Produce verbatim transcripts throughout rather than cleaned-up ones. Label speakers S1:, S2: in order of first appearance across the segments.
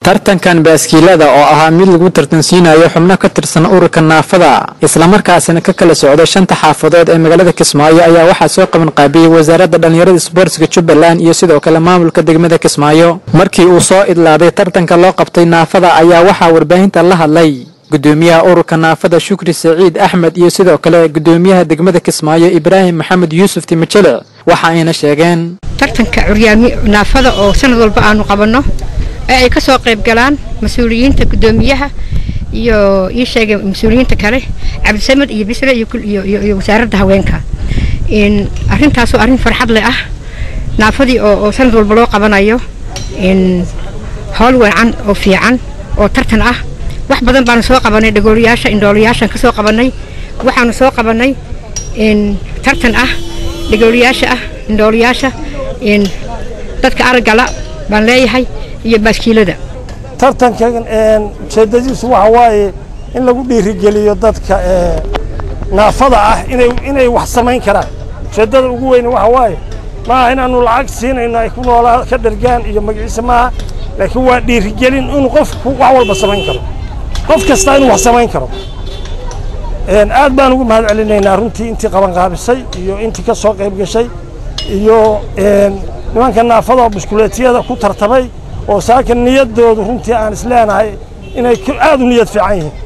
S1: tartankan baaskiilada oo ahaa mid lagu tartansiinayo xubno ka tirsan ururka naafada isla markaasina ka kala socdo shanta xaafadood ee magaalada Kismaayo ayaa waxa soo qaban qaabiyay wasaaradda dhalinyarada isboortiga Jubbaland iyo sidoo kale maamulka degmada Kismaayo markii uu soo idlaaday tartanka loo qabtay naafada ayaa waxa warbaahinta la hadlay gudoomiyaha ururka naafada Shukri Saciid Axmed iyo sidoo kale gudoomiyaha degmada Kismaayo Ibrahim Maxamed Yuusuf Timajale waxa ayna sheegeen
S2: tartanka curyaami naafada oo sanad walba aanu qabanno ay ka soo qayb galaan mas'uuliyiinta gudoomiyaha iyo ii sheegay mas'uuliyiinta kale Cabdisamed iyo Bisra iyo iyo wasaaradda haweenka in arintaas oo arin farxad leh ah naafadii oo sanad walba loo qabanayo in hawl wacan oo fiican oo tartan ah wax badan baan soo qabanay dhagooliyaasha indhooliyaasha ka soo qabanay waxaan soo qabanay in tartan ah dhagooliyaasha ah indhooliyaasha in dadka aragala baan leeyahay iyo baaskiilada
S3: tartankan een jeedadiisu waxa waaye in lagu dhiirigeliyo dadka ee naafada ah inay inay wax samayn karaan jeedada ugu weyn waxa waaye ma inaanu lacag siinayno ay ku noolaa ka dhargaan iyo magaciisa ma laakiin waa dhiirigelin in qofku wax walba samayn karo qof kasta inuu wax samayn karo een aad baan ugu mahad celinaynaa runtii intii qaban qaabisay iyo intii ka soo qayb gashay iyo een nimanka naafada biskuleetiyada ku tartamay oo saakan niyadoodu runtii aan isleenahay inay aad u niyad fiican yihiin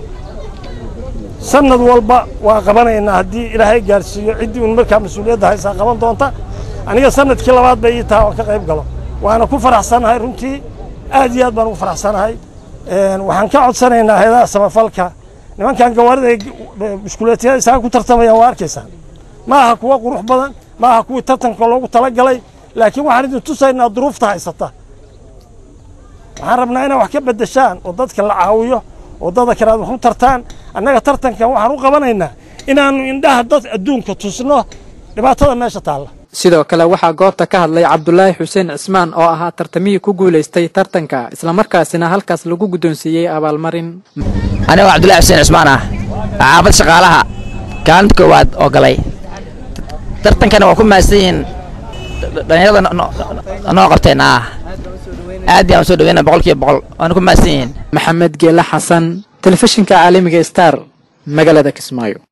S3: sanad walba waa qabanaynaa haddii ilaahay gaarsiiyo ciddii uu markaa mas'uuliyadda haysa qaban doonta aniga sanadkii labaad bay ii tahay oo ka qayb galo waana ku faraxsanahay runtii aad iyo aad baan ugu faraxsanahay een waxaan ka codsanaynaa hay'adaha samafalka nimankan gawaarida biskuleetiyada isaga ku tartamayaan waa arkaysaa ma aha kuwa qurux badan ma aha kuwa tartanka loogu talagalay laakiin waxaan idin tusaynaa duruufta haysata waxaan rabnaa inay wax ka bedeshaan oo dadka la caawiyo oo dadka kale wax u tartaan annaga tartankan waxaan u qabanaynaa inaanu indhaha dad adduunka tusno dhibaatada meesha taalla
S1: sidoo kale waxa goobta ka hadlay Cabdullaahi Xuseen Cismaan oo ahaa tartamihii ku guuleystay tartanka isla markaasina halkaas lagu gudoonsiiyay abaalmarin
S4: aniga Cabdullaahi Xuseen Cismaan ah caabad shaqaalaha kaalinta koowaad oo galay tartankana waa ku maasayeen dhalinyarada noo qabteen ah aad ayaan soo dhaweynaa boqolkiiba boqol waan ku maasayeen
S1: Maxamed Geela Xasan telefishinka caalamiga Star magaalada Kismaayo.